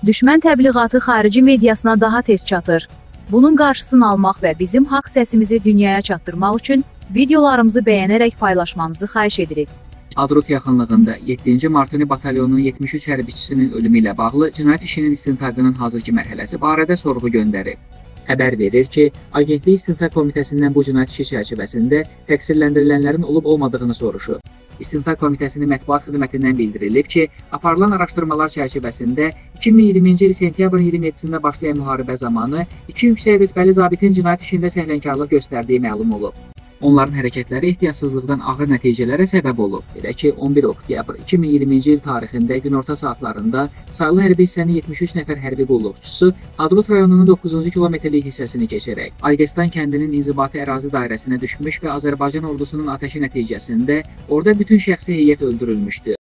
Düşmən təbliğatı xarici mediasına daha tez çatır. Bunun qarşısını almaq və bizim haqq səsimizi dünyaya çatdırmaq üçün videolarımızı bəyənərək paylaşmanızı xahiş edirik. Hadrut yaxınlığında 7-ci Martini batalyonunun 73 hərbiçisinin ölümü ilə bağlı cinayət işinin istintaqının hazırki mərhələsi barədə sorğu göndərib. Xəbər verir ki, Agentlik İstintaq Komitəsindən bu cinayət işi çərçivəsində təqsirləndirilənlərin olub-olmadığını soruşur. İstintaq Komitəsinin mətbuat xidmətindən bildirilib ki, aparılan araşdırmalar çərçivəsində 2020-ci il sentyabrın 27-sində başlayan müharibə zamanı 2 yüksək rütbəli zabitin cinayət işində səhlənkarlıq göstərdiyi məlum olub. Onların hərəkətləri ehtiyatsızlıqdan ağır nəticələrə səbəb olub. Belə ki, 11 oktyabr 2020-ci il tarixində günorta saatlarında sayılı hərbi hissənin 73 nəfər hərbi qulluqçusu Hadrut rayonunun 9-cu kilometrlik hissəsini keçərək Aygestan kəndinin inzibati ərazi dairəsinə düşmüş və Azərbaycan ordusunun atəşi nəticəsində orada bütün şəxsi heyət öldürülmüşdü.